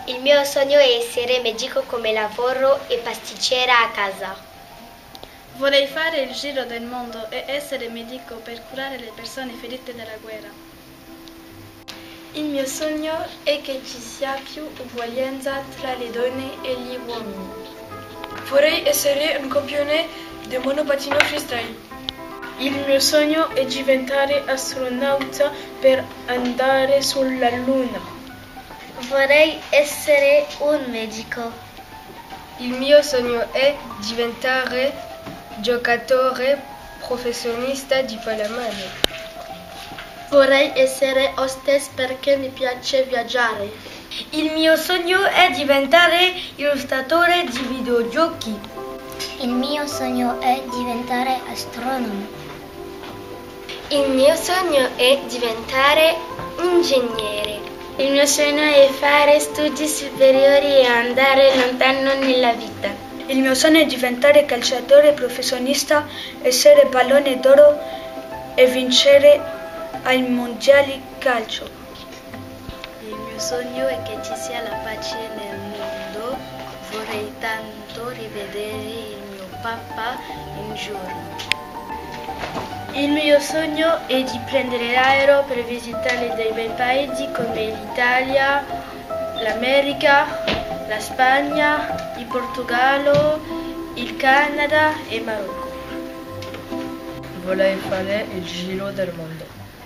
Il mio sogno è essere medico come lavoro e pasticcera a casa. Vorrei fare il giro del mondo e essere medico per curare le persone ferite dalla guerra. Il mio sogno è che ci sia più uguaglianza tra le donne e gli uomini. Vorrei essere un campione di monopattino freestyle. Il mio sogno è diventare astronauta per andare sulla Luna. Vorrei essere un medico. Il mio sogno è diventare giocatore professionista di pallamano. Vorrei essere hostess perché mi piace viaggiare. Il mio sogno è diventare illustratore di videogiochi. Il mio sogno è diventare astronomo. Il mio sogno è diventare ingegnere. Il mio sogno è fare studi superiori e andare lontano nella vita. Il mio sogno è diventare calciatore professionista, essere pallone d'oro e vincere ai mondiali calcio. Il mio sogno è che ci sia la pace nel mondo. Vorrei tanto rivedere il mio papà un giorno. Il mio sogno è di prendere l'aereo per visitare dei bei paesi come l'Italia, l'America, la Spagna, il Portogallo, il Canada e il Marocco. Vorrei fare il giro del mondo.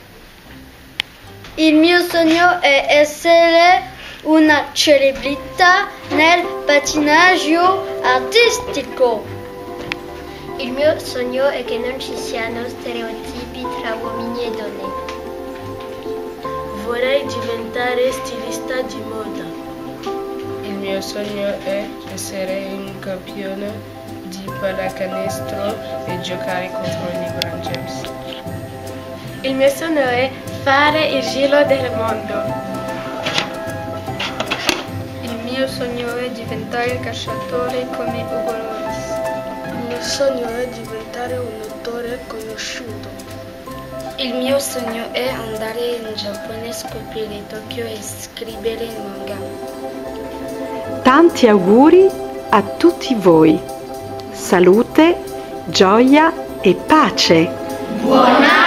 Il mio sogno è essere una celebrità nel pattinaggio artistico. Il mio sogno è che non ci siano stereotipi tra uomini e donne. Vorrei diventare stilista di moda. Il mio sogno è essere un campione di pallacanestro e giocare contro i LeBron James. Il mio sogno è fare il giro del mondo. Il mio sogno è diventare calciatore come Ugo Loris. Il mio sogno è diventare un attore conosciuto. Il mio sogno è andare in Giappone, scoprire Tokyo e scrivere il manga. Tanti auguri a tutti voi. Salute, gioia e pace. Buona